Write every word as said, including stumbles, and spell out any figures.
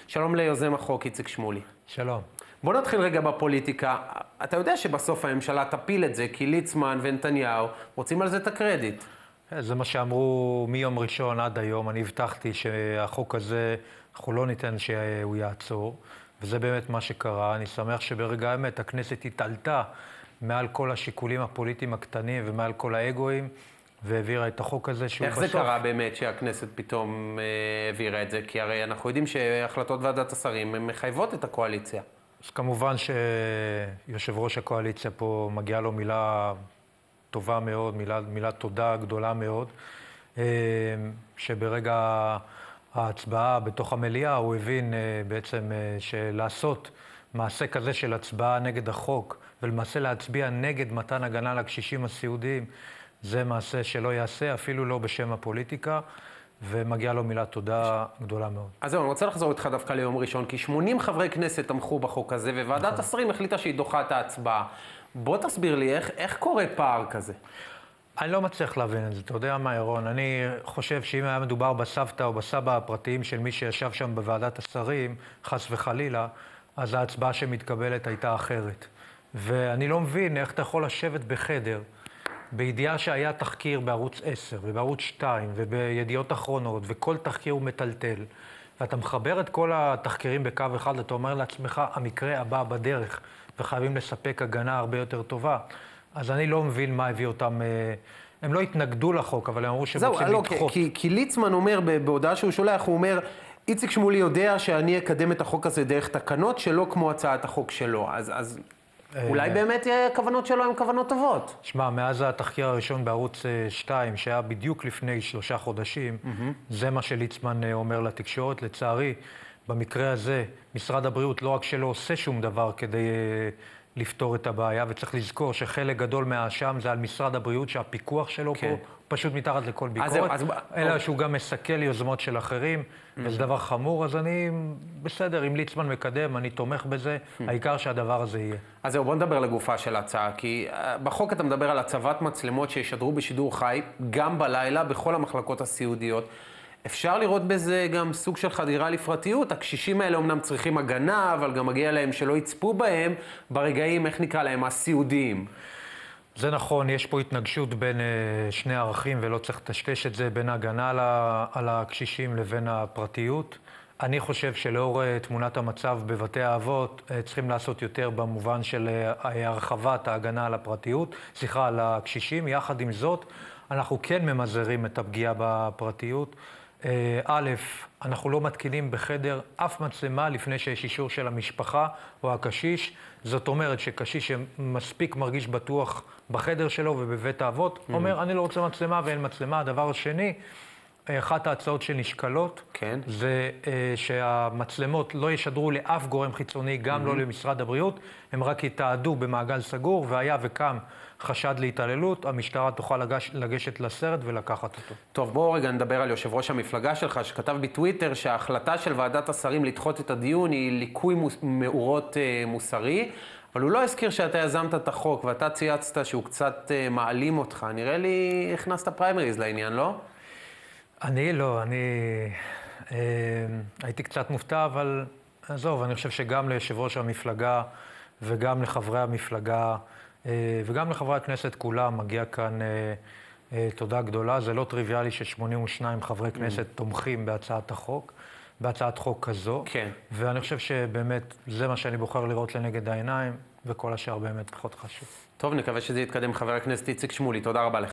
שלום ליוזם החוק, איציק שמולי. שלום. בוא נתחיל רגע בפוליטיקה. אתה יודע שבסוף הממשלה תפיל את זה, כי ליצמן ונתניהו רוצים על זה את הקרדיט. זה מה שאמרו מיום ראשון עד היום. אני הבטחתי שהחוק הזה, אנחנו לא ניתן שהוא יעצור, וזה באמת מה שקרה. אני שמח שברגע האמת הכנסת התעלתה מעל כל השיקולים הפוליטיים הקטנים ומעל כל האגואים, והעבירה את החוק הזה שהוא איך בסוף... איך זה קרה באמת שהכנסת פתאום אה, העבירה את זה? כי הרי אנחנו יודעים שהחלטות ועדת השרים מחייבות את הקואליציה. אז כמובן שיושב ראש הקואליציה פה מגיעה לו מילה טובה מאוד, מילה, מילה תודה גדולה מאוד, שברגע ההצבעה בתוך המליאה הוא הבין בעצם שלעשות מעשה כזה של הצבעה נגד החוק, ולמעשה להצביע נגד מתן הגנה לקשישים הסיעודיים, זה מעשה שלא יעשה, אפילו לא בשם הפוליטיקה, ומגיעה לו מילה תודה גדולה מאוד. אז זהו, אני רוצה לחזור איתך דווקא ליום ראשון, כי שמונים חברי כנסת תמכו בחוק הזה, וועדת השרים החליטה שהיא דוחה את ההצבעה. בוא תסביר לי, איך, איך קורה פער כזה? אני לא מצליח להבין את זה. אתה יודע מה, ירון? אני חושב שאם היה מדובר בסבתא או בסבא הפרטיים של מי שישב שם בוועדת השרים, חס וחלילה, אז ההצבעה שמתקבלת הייתה אחרת. ואני לא מבין איך אתה יכול לשבת בחדר, בידיעה שהיה תחקיר בערוץ עשר ובערוץ שתיים ובידיעות אחרונות, וכל תחקיר הוא מטלטל, ואתה מחבר את כל התחקירים בקו אחד, אתה אומר לעצמך, המקרה הבא בדרך, וחייבים לספק הגנה הרבה יותר טובה. אז אני לא מבין מה הביא אותם, הם לא התנגדו לחוק, אבל הם אמרו שהם רוצים לא, לדחות. כי, כי ליצמן אומר, בהודעה שהוא שולח, הוא אומר, איציק שמולי יודע שאני אקדם את החוק הזה דרך תקנות שלא כמו הצעת החוק שלו. אז, אז אולי באמת הכוונות שלו הן כוונות טובות. שמע, מאז התחקיר הראשון בערוץ שתיים, שהיה בדיוק לפני שלושה חודשים, זה מה שליצמן אומר לתקשורת. לצערי, במקרה הזה, משרד הבריאות לא רק שלא עושה שום דבר כדי לפתור את הבעיה, וצריך לזכור שחלק גדול מהאשם זה על משרד הבריאות, שהפיקוח שלו פה פשוט מתחת לכל ביקורת, אלא שהוא גם מסכל יוזמות של אחרים, וזה דבר חמור. אז אני בסדר, אם ליצמן מקדם, אני תומך בזה, העיקר שהדבר הזה יהיה. אז זהו, בוא נדבר לגופה של ההצעה, כי בחוק אתה מדבר על הצבת מצלמות שישדרו בשידור חי, גם בלילה, בכל המחלקות הסיעודיות. אפשר לראות בזה גם סוג של חדירה לפרטיות. הקשישים האלה אומנם צריכים הגנה, אבל גם מגיע להם שלא יצפו בהם ברגעים, איך נקרא להם, הסיעודיים. זה נכון, יש פה התנגשות בין uh, שני ערכים, ולא צריך לטשטש את זה, בין ההגנה על, על הקשישים לבין הפרטיות. אני חושב שלאור uh, תמונת המצב בבתי האבות, uh, צריכים לעשות יותר במובן של uh, הרחבת ההגנה על הפרטיות, סליחה, על הקשישים. יחד עם זאת, אנחנו כן ממזערים את הפגיעה בפרטיות. א', אנחנו לא מתקינים בחדר אף מצלמה לפני שיש אישור של המשפחה או הקשיש. זאת אומרת שקשיש שמספיק מרגיש בטוח בחדר שלו ובבית האבות, mm. אומר, אני לא רוצה מצלמה ואין מצלמה. הדבר השני, אחת ההצעות שנשקלות, כן. זה שהמצלמות לא ישדרו לאף גורם חיצוני, גם mm-hmm. לא למשרד הבריאות, הם רק יתעדו במעגל סגור, והיה וקם חשד להתעללות, המשטרה תוכל לגש, לגשת לסרט ולקחת אותו. טוב, בואו רגע נדבר על יושב ראש המפלגה שלך, שכתב בטוויטר שההחלטה של ועדת השרים לדחות את הדיון היא ליקוי מאורות אה, מוסרי, אבל הוא לא הזכיר שאתה יזמת את החוק, ואתה צייצת שהוא קצת אה, מעלים אותך. נראה לי הכנסת פריימריז לעניין, לא? אני לא, אני אה, הייתי קצת מופתע, אבל עזוב, אני חושב שגם ליושב ראש המפלגה וגם לחברי המפלגה אה, וגם לחברי הכנסת כולם מגיע כאן אה, אה, תודה גדולה. זה לא טריוויאלי ש-שמונים ושניים חברי כנסת mm. תומכים בהצעת החוק, בהצעת חוק כזו. כן. ואני חושב שבאמת זה מה שאני בוחר לראות לנגד העיניים, וכל השאר באמת פחות חשוב. טוב, נקווה שזה יתקדם. חבר הכנסת איציק שמולי, תודה רבה לך.